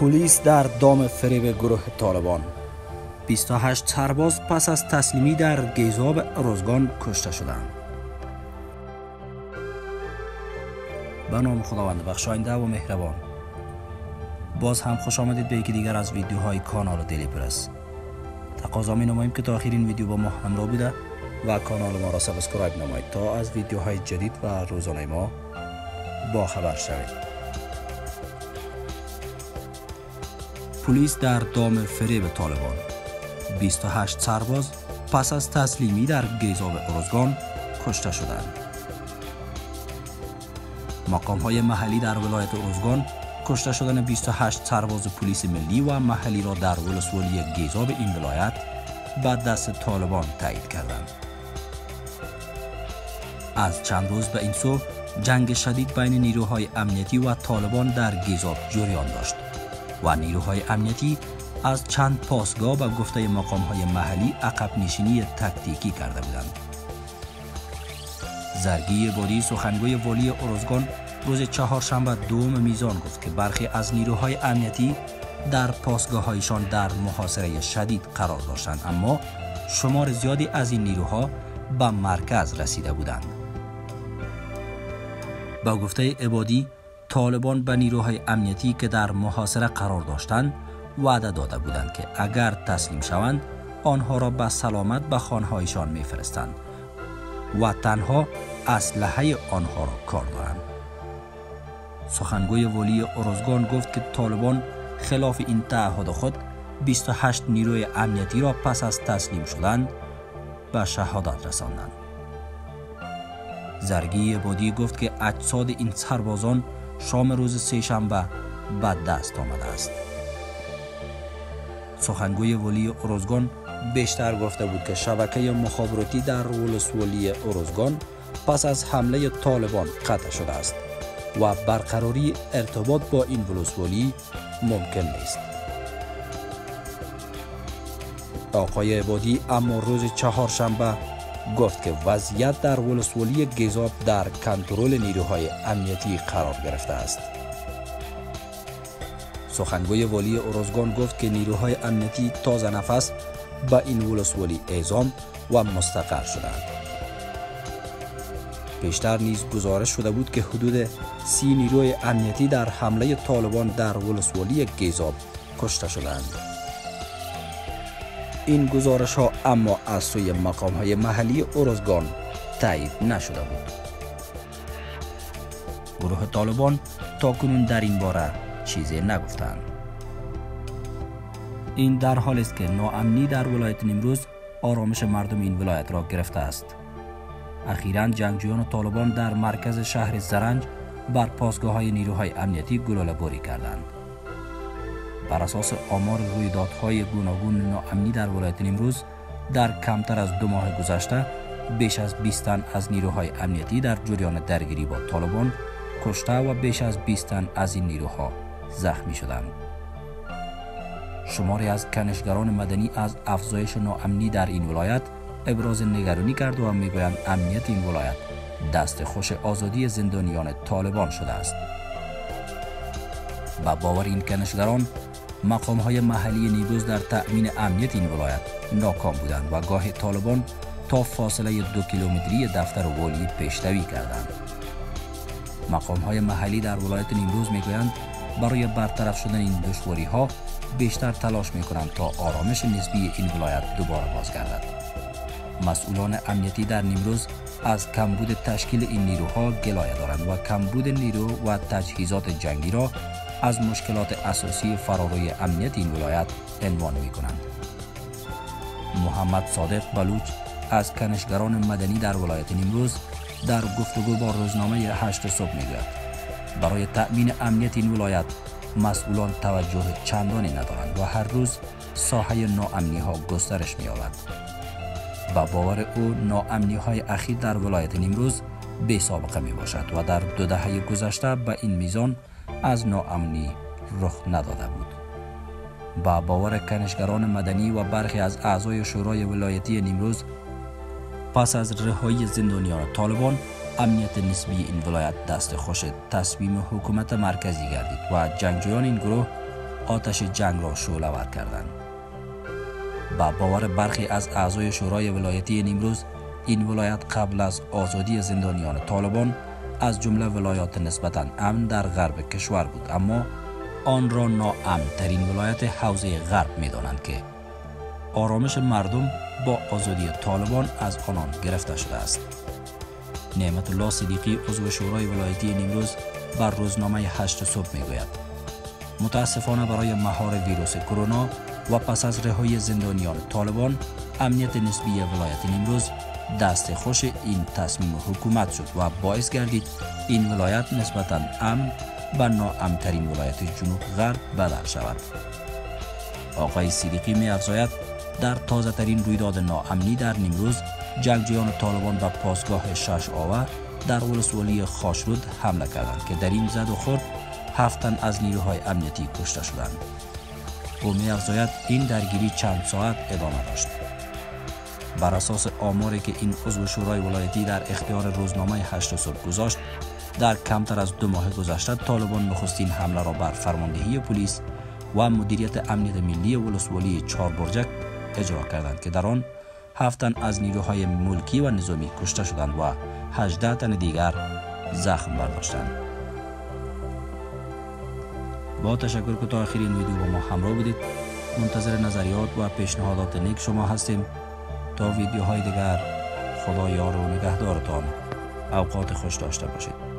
پلیس در دام فریب گروه طالبان. 28 سرباز پس از تسلیمی در گیزاب ارزگان کشته شدند. به نام خداوند بخشاینده و مهربان. باز هم خوش آمدید به یکی دیگر از ویدیوهای کانال دیلی پرس. تقاضا می نماییم که تا آخر این ویدیو با ما همراه بوده و کانال ما را سابسکرایب نمایید تا از ویدیوهای جدید و روزانه ما با خبر شوید. پلیس در دام فریب طالبان. 28 سرباز پس از تسلیمی در گیزاب ارزگان کشته شدند. مقام‌های محلی در ولایت ارزگان کشته شدن 28 سرباز پلیس ملی و محلی را در ولسوالی گیزاب این ولایت به دست طالبان تایید کردند. از چند روز به این سو جنگ شدید بین نیروهای امنیتی و طالبان در گیزاب جریان داشت و نیروهای امنیتی از چند پاسگاه به گفته مقام‌های محلی عقب نشینی تاکتیکی کرده بودند. زرگی عبادی سخنگوی والی ارزگان روز چهارشنبه دوم میزان گفت که برخی از نیروهای امنیتی در پاسگاه‌هایشان در محاصره شدید قرار داشتند، اما شمار زیادی از این نیروها به مرکز رسیده بودند. با گفته عبادی، طالبان به نیروهای امنیتی که در محاصره قرار داشتند وعده داده بودند که اگر تسلیم شوند آنها را به سلامت به خانه‌هایشان می‌فرستند و تنها اسلحه آنها را کار دارند. سخنگوی والی ارزگان گفت که طالبان خلاف این تعهد خود 28 نیروی امنیتی را پس از تسلیم شدن به شهادت رساندند. زرگی عبادی گفت که اجساد این سربازان شام روز سه‌شنبه به دست آمده است. سخنگوی والی ارزگان بیشتر گفته بود که شبکه مخابراتی در ولسوالی ارزگان پس از حمله طالبان قطع شده است و برقراری ارتباط با این ولسوالی ممکن نیست. آقای عبادی اما روز چهارشنبه گفت که وضعیت در ولسوالی گیزاب در کنترل نیروهای امنیتی قرار گرفته است. سخنگوی والی ارزگان گفت که نیروهای امنیتی تازه نفس به این ولسوالی اعزام و مستقر شدند. پیشتر نیز گزارش شده بود که حدود 30 نیروی امنیتی در حمله طالبان در ولسوالی گیزاب کشته شدند. این گزارش ها اما از سوی مقام های محلی ارزگان تایید نشده بود. گروه طالبان تاکنون در این باره چیزی نگفتند. این در حالی است که ناامنی در ولایت نیمروز آرامش مردم این ولایت را گرفته است. اخیراً جنگجویان طالبان در مرکز شهر زرنج بر پاسگاه‌های نیروهای امنیتی گلوله‌باری کردند. بر اساس آمار رویدادهای گوناگون ناامنی در ولایت نیمروز در کمتر از 2 ماه گذشته بیش از 20 تن از نیروهای امنیتی در جریان درگیری با طالبان کشته و بیش از 20 تن از این نیروها زخمی شدند. شماری از کنشگران مدنی از افزایش ناامنی در این ولایت ابراز نگرانی کرد و میگویند امنیت این ولایت دست خوش آزادی زندانیان طالبان شده است. با باور این کنشگران مقام‌های محلی نیمروز در تأمین امنیت این ولایت ناکام بودند و گاه طالبان تا فاصله 2 کیلومتری دفتر والی پیشروی کردند. مقام‌های محلی در ولایت نیمروز میگویند برای برطرف شدن این دشواری‌ها بیشتر تلاش می‌کنند تا آرامش نسبی این ولایت دوباره بازگردد. مسئولان امنیتی در نیمروز از کمبود تشکیل این نیروها گلایه دارند و کمبود نیرو و تجهیزات جنگی را از مشکلات اساسی فراروی امنیت این ولایت عنوان می‌کنند. محمد صادق بلوچ از کنشگران مدنی در ولایت نیمروز در گفتگو با روزنامه 8 صبح میگوید برای تأمین امنیت این ولایت مسئولان توجه چندانی ندارند و هر روز ساحه ناامنی‌ها گسترش می‌یابد. با باور او ناامنی‌های اخیر در ولایت نیمروز بی سابقه میباشد و در 2 دهه گذشته به این میزان از ناامنی رخ نداده بود. با باور کنشگران مدنی و برخی از اعضای شورای ولایتی نیمروز پس از رهایی زندانیان طالبان امنیت نسبی این ولایت دست خوش تصمیم حکومت مرکزی گردید و جنگجویان این گروه آتش جنگ را شعله‌ور کردند. با باور برخی از اعضای شورای ولایتی نیمروز، این ولایت قبل از آزادی زندانیان طالبان از جمله ولایات نسبتاً امن در غرب کشور بود، اما آن را ناامن ترین ولایت حوزه غرب می دانند که آرامش مردم با آزادی طالبان از آنان گرفته شده است. نعمت الله صدیقی عضو شورای ولایتی نیمروز بر روزنامه 8 صبح می گوید: متاسفانه برای مهار ویروس کرونا و پس از رهایی زندانیان طالبان، امنیت نسبی ولایت نیمروز دست خوش این تصمیم حکومت شد و باعث گردید این ولایت نسبتاً امن به ناامن‌ترین ولایت جنوب غرب بدل شود. آقای صدیقی می افزاید: در تازه ترین رویداد ناامنی در نیمروز، جنگجویان طالبان به پاسگاه شش آور در ولسوالی خاشرود حمله کردند که در این زد و خورد 7 تن از نیروهای امنیتی کشته شدند. او می افزاید این درگیری چند ساعت ادامه داشت. بر اساس آماری که این عضو شورای ولایتی در اختیار روزنامه 8 صبح گذاشت، در کمتر از 2 ماه گذشته طالبان نخستین حمله را بر فرماندهی پلیس و مدیریت امنیت ملی ولسوالی 4 برجک اجرا کردند که در آن 7 تن از نیروهای ملکی و نظامی کشته شدند و 18 تن دیگر زخم برداشتند. با تشکر که تا آخر این ویدیو با ما همراه بودید. منتظر نظریات و پیشنهادات نیک شما هستیم. تا ویدیوهای دیگر، خدا یار و نگهدارتان. اوقات خوش داشته باشید.